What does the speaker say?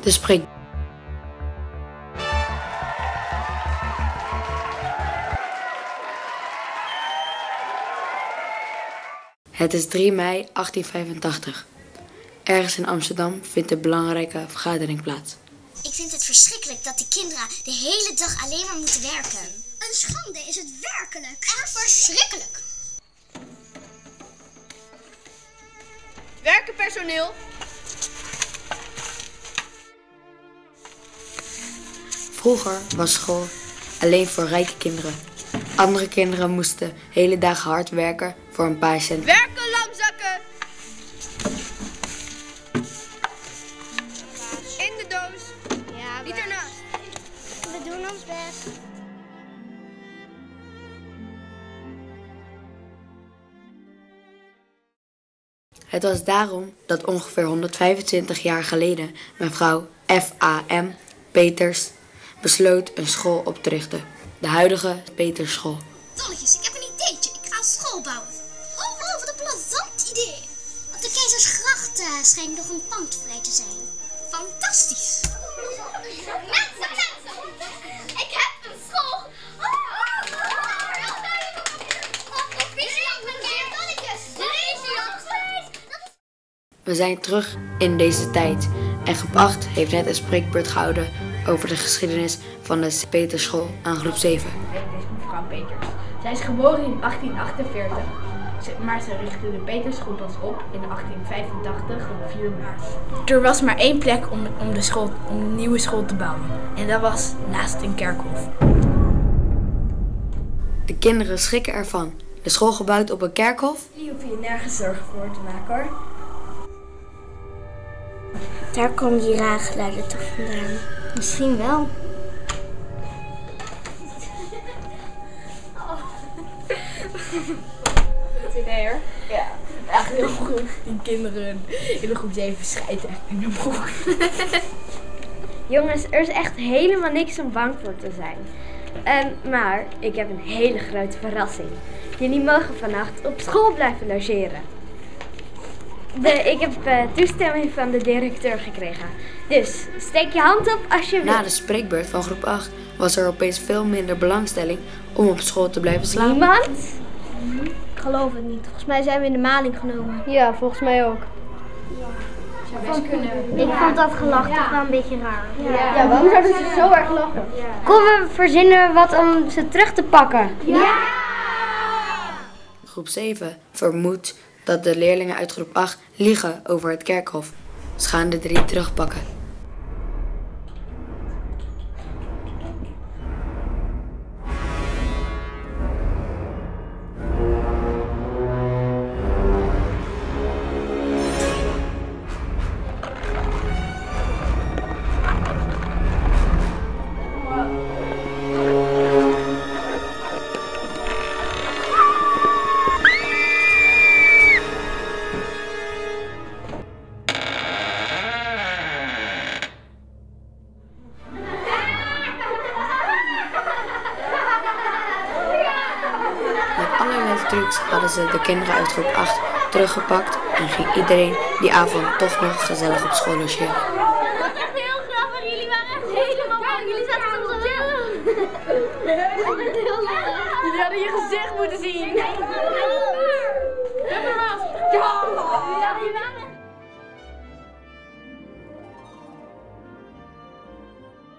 de spreek. Het is 3 mei 1885. Ergens in Amsterdam vindt een belangrijke vergadering plaats. Ik vind het verschrikkelijk dat die kinderen de hele dag alleen maar moeten werken. Een schande is het werkelijk. Erg verschrikkelijk. Werken personeel. Vroeger was school alleen voor rijke kinderen. Andere kinderen moesten hele dagen hard werken voor een paar cent. Werken, lamzakken. In de doos. Ja, niet ernaast. We doen ons best. Het was daarom dat ongeveer 125 jaar geleden mevrouw F.A.M. Peters besloot een school op te richten. De huidige Petersschool. Dolletjes, ik heb een ideetje. Ik ga een school bouwen. Oh, wat een plezant idee. Op de Keizersgracht schijnt nog een pand vrij te zijn. Fantastisch. Mensen, ik heb een school. We zijn terug in deze tijd en groep 8 heeft net een spreekbeurt gehouden over de geschiedenis van de Petersschool aan groep 7. Dit is mevrouw Peters. Zij is geboren in 1848, maar ze richtte de Petersschool pas op in 1885 op 4 maart. Er was maar één plek om een nieuwe school te bouwen en dat was naast een kerkhof. De kinderen schrikken ervan. De school gebouwd op een kerkhof? Die hoef je nergens zorgen voor te maken hoor. Daar komen die raargeluiden toch vandaan? Misschien wel. Goed idee hoor. Ja, echt heel goed. Die kinderen in de groep 7 schijten echt in de broek. Jongens, er is echt helemaal niks om bang voor te zijn. Maar ik heb een hele grote verrassing. Jullie mogen vannacht op school blijven logeren. Ik heb toestemming van de directeur gekregen. Dus steek je hand op als je wilt. Na de spreekbeurt van groep 8 was er opeens veel minder belangstelling om op school te blijven slapen. Niemand? Ik geloof het niet. Volgens mij zijn we in de maling genomen. Ja, volgens mij ook. Ik vond dat gelach toch wel een beetje raar. Ja, waarom zouden ze zo erg lachen? Kom, we verzinnen wat om ze terug te pakken. Groep 7 vermoedt dat de leerlingen uit groep 8 liegen over het kerkhof. Ze gaan de 3 terugpakken. Trucs hadden ze de kinderen uit groep 8 teruggepakt en ging iedereen die avond toch nog gezellig op school logeren. Dat was echt heel grappig. Jullie waren echt helemaal bang. Jullie zaten soms zo. Jullie hadden je gezicht moeten zien. Ja.